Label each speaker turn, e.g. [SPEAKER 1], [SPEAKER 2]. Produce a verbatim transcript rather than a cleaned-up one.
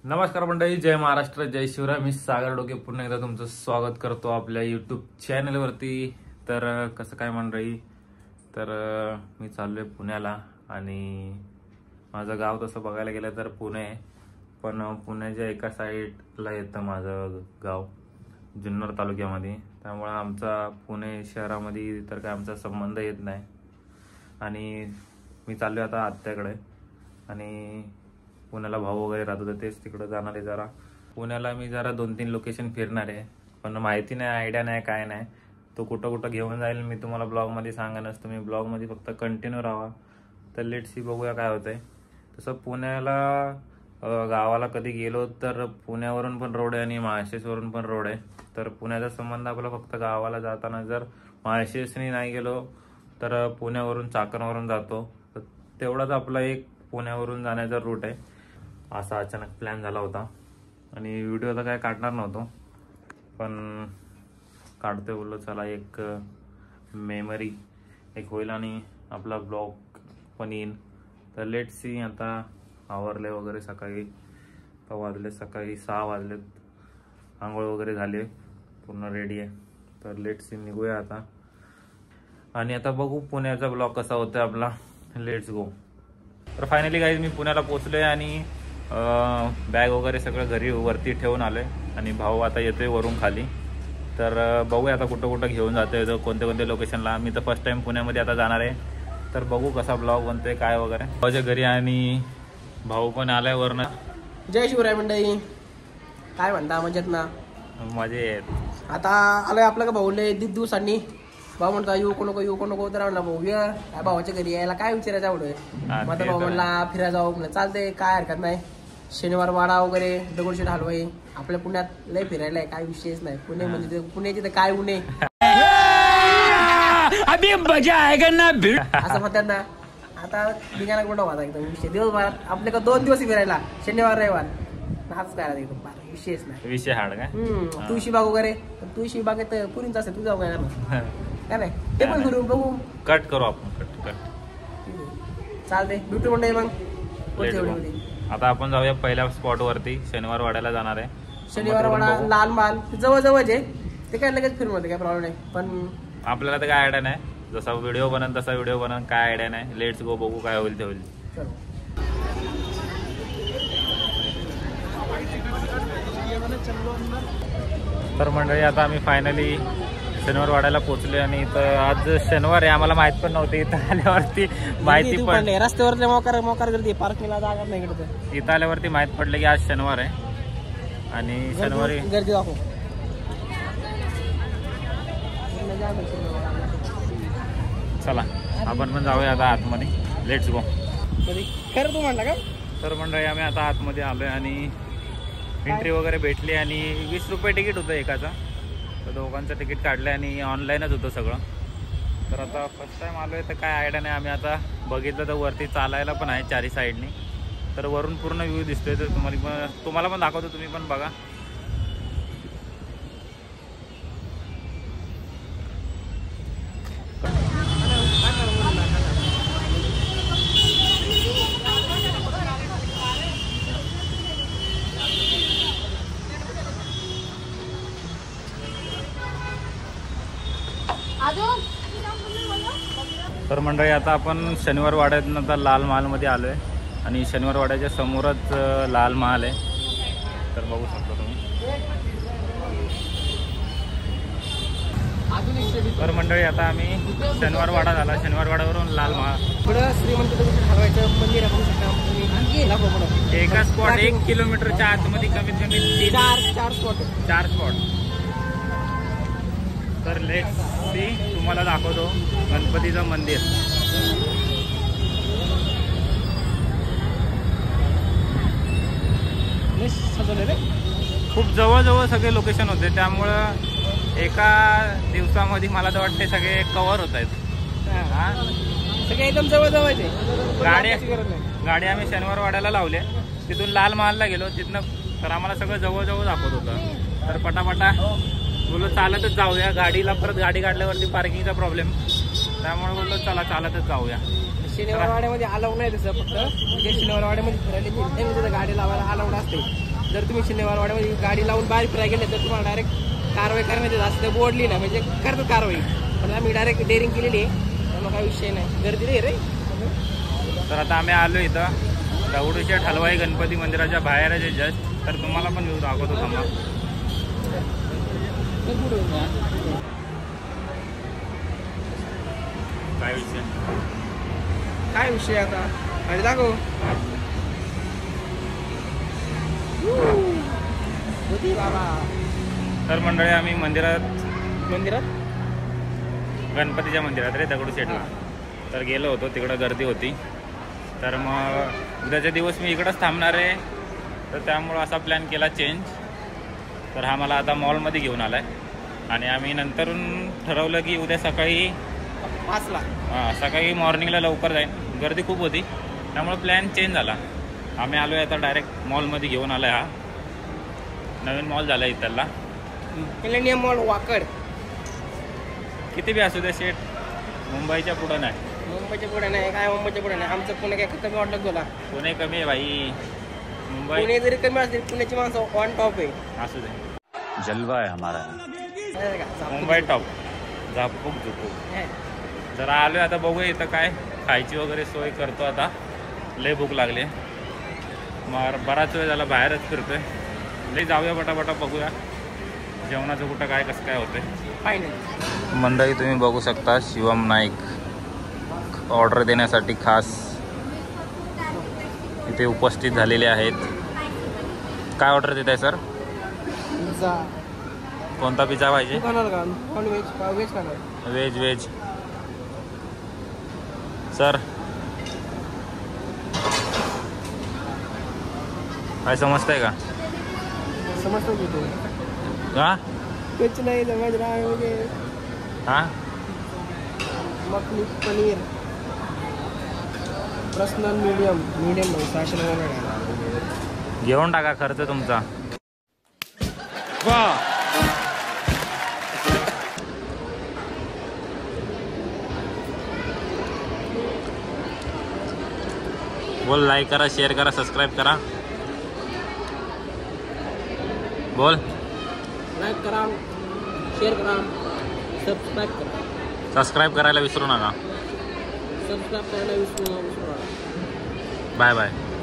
[SPEAKER 1] नमस्कार मंडळी, जय महाराष्ट्र, जय शिवराय. मी सागर डोके पुन्हा एकदा तुमचं स्वागत करतो आपल्या यूट्यूब चॅनलवरती. तर कसं काय मंडळी, तर मी चाललोय पुण्याला आणि माझं गाव तसं बघायला गेलं तर पुणे, पण पुण्याच्या एका साईडला येतं माझं गाव, जुन्नर तालुक्यामध्ये. त्यामुळे आमचा पुणे शहरामध्ये तर काय आमचा संबंध येत नाही. आणि मी चाललोय आता आत्याकडे आणि पुण्याला भाऊ वगैरे राहत होते, तेच तिकडे जाणार आहे. जरा पुण्याला मी जरा दोन तीन लोकेशन फिरणार आहे, पण माहिती नाही, आयडिया नाही, काय नाही. तो कुठं कुठं घेऊन जाईल मी तुम्हाला ब्लॉगमध्ये सांगेनच. तुम्ही ब्लॉगमध्ये फक्त कंटिन्यू राहा. तर लेट्स सी, बघूया काय होतंय. तसं पुण्याला गावाला कधी गेलो तर पुण्यावरून पण रोड आहे आणि माळशेजवरून पण रोड आहे. तर पुण्याचा संबंध आपला फक्त गावाला जाताना जर माळशेजनी नाही गेलो तर पुण्यावरून चाकणवरून जातो. तर तेवढाच आपला एक पुण्यावरून जाण्याचा रूट आहे. असा अचानक प्लॅन झाला होता आणि व्हिडिओ तर काय काढणार नव्हतो, पण काढते बोललो चला, एक मेमरी एक होईल आणि आपला ब्लॉग पण येईल. तर लेट सी. आता आवरले वगैरे, सकाळी वाजले सकाळी सहा वाजलेत, आंघोळ वगैरे झाले, पूर्ण रेडी आहे. तर लेट सी, निघूया आता. आणि आता बघू पुण्याचा ब्लॉग कसा होतोय आपला. Let's go. तर फायनली गाईज मी पुण्याला पोचलोय आणि बॅग वगैरे सगळं घरी वरती ठेवून आलोय आणि भाऊ आता येतोय वरून खाली. तर बघूया आता कुठं कुठं घेऊन जातोय, कोणत्या कोणत्या लोकेशनला. मी तर फर्स्ट टाइम पुण्यामध्ये आता जाणार आहे, तर बघू कसा ब्लॉग बनतोय काय वगैरे. भाऊच्या घरी आणि भाऊ पण आलाय वरनं.
[SPEAKER 2] जय शिवराय मंडळी, काय म्हणता, मजेत ना?
[SPEAKER 1] मजे.
[SPEAKER 2] आता आलोय आपलं का भाऊले दीड दिवसांनी. भाऊ म्हणता येऊ नको येऊ नको, तर म्हणला भाऊ या काय भावाच्या घरी यायला काय विचारायचं आवडोय. मग भाऊ म्हणला फिरायला जाऊ, म्हणलं चालते, काय हरकत नाही. शनिवार वाडा वगैरे, दगडूशेठ हलवाई, आपल्या पुण्यात लय फिरायला आहे, काय विषयच नाही. पुणे म्हणजे पुण्याची तर काय उणे
[SPEAKER 3] अभी मजा आएगा ना भीड़
[SPEAKER 2] असं म्हणतात ना. आता निघायला कुठं व्हायचा एकदम विषय. दिवसभरात आपल्या का दोन दिवस फिरायला, शनिवार रविवार, हाच काय एकदम विषयच नाही.
[SPEAKER 1] विषय हाड काय.
[SPEAKER 2] हम्म तुळशी बाग वगैरे, तुळशी बागेत पुरींच असते, तू जाऊ काय काय नाही, ते पण करू बघू.
[SPEAKER 1] कट करू आपण, कट कट
[SPEAKER 2] चालते, ब्युटी मंडई मग पुढच्या
[SPEAKER 1] Let's go.
[SPEAKER 2] व्हिडिओमध्ये.
[SPEAKER 1] आता आपण जाऊया पहिल्या स्पॉट वरती. शनिवार वाड्याला जाणार आहे.
[SPEAKER 2] शनिवार वाडा, लाल महाल जवळ जवळच आहे, ते काय लगेच फिरून होते, काय प्रॉब्लेम नाही. पण
[SPEAKER 1] आपल्याला तर काय आयडिया नाही, जसा व्हिडिओ बनन तसा व्हिडिओ बनन, काय आयडिया नाही. लेट्स गो, बघू काय होईल ते होईल.
[SPEAKER 2] चलो.
[SPEAKER 1] तर मंडळी आता आम्ही फायनली शनिवार वाड्याला पोहोचलोय आणि इथं आज शनिवार आहे, आम्हाला माहित पण नव्हती. इथं आल्यावरती माहिती पण,
[SPEAKER 2] रस्त्यावर मोकार मोकार गर्दी, पार्किंगला जागा नाही इकडे.
[SPEAKER 1] इथं आल्यावरती माहित पडलं की आज शनिवार आहे आणि शनिवारी
[SPEAKER 2] गर्दी दाखव.
[SPEAKER 1] चला आपण पण जाऊया आता आतमध्ये. Let's go.
[SPEAKER 2] खरं तू म्हणला का?
[SPEAKER 1] तर मंडळी आम्ही आता आतमध्ये आलोय आणि एंट्री वगैरे भेटली आणि वीस रुपये तिकीट होतं एकाचा. तर दोघांचं तिकीट काढलं आणि ऑनलाईनच होतं सगळं. तर आता फर्स्ट टाइम आलोय तर काय आयडिया नाही. आम्ही आता बघितलं तर वरती चालायला पण आहे चारी साईडनी, तर वरून पूर्ण व्ह्यू दिसतोय. तर तुम्हाला पण तुम्हाला पण दाखवतो, तुम्ही पण बघा. तर मंडळी आता आपण शनिवार वाड्यातून आता लाल महालमध्ये आलो आहे आणि शनिवार वाड्याच्या समोरच लाल महाल आहे. तर बघू शकता तुम्ही. तर मंडळी आता आम्ही शनिवार वाडा झाला, शनिवार वाड्यावरून लाल महाल.
[SPEAKER 2] श्रीमंत हलवायचं मंदिर आहे,
[SPEAKER 1] एका स्पॉट एक किलोमीटरच्या आतमध्ये कमीत कमी तीन
[SPEAKER 2] चार चार स्पॉट
[SPEAKER 1] चार स्पॉट. तर लेट्स सी, तुम्हाला दाखवतो गणपतीचं मंदिर. खूप जवळजवळ सगळे लोकेशन होते, त्यामुळं एका दिवसामध्ये मला तर वाटते सगळे कव्हर होत आहेत.
[SPEAKER 2] सगळे एकदम जवळ जवळ
[SPEAKER 1] गाडी गाडी आम्ही शनिवार वाड्याला लावले, तिथून लाल महालला गेलो, तिथनं तर आम्हाला सगळं जवळजवळ दाखवत होतं. तर पटापटा बोललो चालतच जाऊया, गाडीला परत गाडी काढल्यावरती पार्किंगचा प्रॉब्लेम, त्यामुळे बोललो चला चालतच जाऊया.
[SPEAKER 2] शनिवार वाड्यामध्ये अलाउड नाही तसं, फक्त म्हणजे शनिवार वाड्यामध्ये फिरायला गाडी लावायला अलाउड असते. जर तुम्ही शनिवारवाड्यामध्ये गाडी लावून बाहेर फिरायला गेले तर तुम्हाला डायरेक्ट कारवाई करण्यात येत असं बोर्ड लिहिलं म्हणजे करतात कारवाई. पण आम्ही डायरेक्ट डेअरिंग केलेली आहे त्यामुळे काही विषय नाही. गर्दी नाही रे.
[SPEAKER 1] तर आता आम्ही आलो इथं दगडूशेठ हलवाई गणपती मंदिराच्या बाहेर आहे जस्ट. तर तुम्हाला पण व्ह्यू दाखवतो थांबा. काय विषय
[SPEAKER 2] काय विषय आता आणि दाखव बाबा.
[SPEAKER 1] तर मंडळी आम्ही मंदिरात
[SPEAKER 2] मंदिरात
[SPEAKER 1] गणपतीच्या मंदिरात रे दगडूशेठला तर गेलो होतो. तिकडं गर्दी होती. तर मग उद्याच्या दिवस मी इकडंच थांबणार आहे. तर त्यामुळं असा प्लॅन केला चेंज. तर हा मला आता मॉलमध्ये घेऊन आला आहे आणि आम्ही नंतरून ठरवलं की उद्या सकाळी
[SPEAKER 2] पाचला
[SPEAKER 1] हां सकाळी मॉर्निंगला लवकर जाईन. गर्दी खूप होती त्यामुळं प्लॅन चेंज झाला. आम्ही आलो आहे आता डायरेक्ट मॉलमध्ये घेऊन आला आहे. हा नवीन मॉल झाला आहे इथला
[SPEAKER 2] मिलेनियम मॉल वाकड.
[SPEAKER 1] किती बी असू दे शेट मुंबईच्या पुढं नाही.
[SPEAKER 2] मुंबईच्या पुढे नाही काय मुंबईच्या पुढे नाही. आमचं पुणे काय कमी वाटलं तुला.
[SPEAKER 1] पुणे कमी आहे भाई. मुंबई
[SPEAKER 2] पुणे जरी कमी असतील पुण्याची माणसं ऑन टॉप आहे.
[SPEAKER 1] असू दे जलवा आहे हमारा.
[SPEAKER 2] का?
[SPEAKER 1] मुंबई टॉप झापूक झुपूक. जरा आलो आता बघूया इथं काय खायची वगैरे सोय करतो. आता लय भूक लागली. मग बराच वेळ झाला बाहेरच फिरतोय. लई जाऊया पटापटा बघूया जेवणाचं कुठं काय कसं काय होतंय.
[SPEAKER 2] फायनल
[SPEAKER 1] मंडळी तुम्ही बघू शकता शिवम नाईक ऑर्डर देण्यासाठी खास इथे उपस्थित झालेले आहेत. काय ऑर्डर देत आहे सर?
[SPEAKER 2] पिझ्झा.
[SPEAKER 1] कोणता पिझ्झा पाहिजे?
[SPEAKER 2] खाणार का नॉन व्हेज का व्हेज खाणार?
[SPEAKER 1] Veg veg sir. काय समजतंय का?
[SPEAKER 2] समजतो की तू
[SPEAKER 1] हा
[SPEAKER 2] कुछ नाही समज रहा है मुझे.
[SPEAKER 1] हा
[SPEAKER 2] makhani paneer personal medium medium नाही सहाशे नव्याण्णव.
[SPEAKER 1] घेऊन टाका खर्च तुमचा. वा बोल लाईक करा शेअर करा सबस्क्राईब करा. बोल
[SPEAKER 2] लाईक करा शेअर करा सबस्क्राईब करा.
[SPEAKER 1] सबस्क्राईब करायला विसरू नका.
[SPEAKER 2] सबस्क्राईब करायला विसरू नका.
[SPEAKER 1] Bye bye.